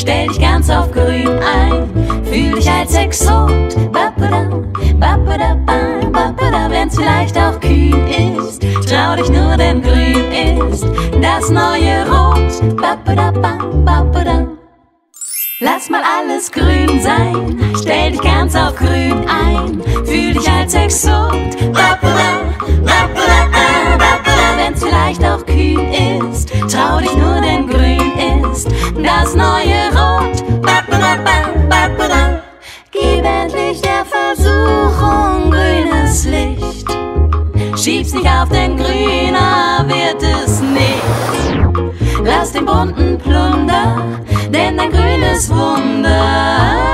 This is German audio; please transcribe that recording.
stell dich ganz auf grün ein, fühl dich als Exot. Bapada, bapada, bapada, wenn's vielleicht auch kühn ist, trau dich nur, denn grün ist das neue Rot. Bapada, bapada. Lass mal alles grün sein, stell dich ganz auf grün ein, fühl dich als Exot. Bapada, bapada, bapada, wenn's vielleicht auch kühn ist, trau dich nur, denn grün ist das neue Rot. Bapada, bapada. Gib endlich der Versuchung grünes Licht, schieb's nicht auf, denn grüner wird es nicht. Lass den bunten Plunder, denn dein grünes Wunder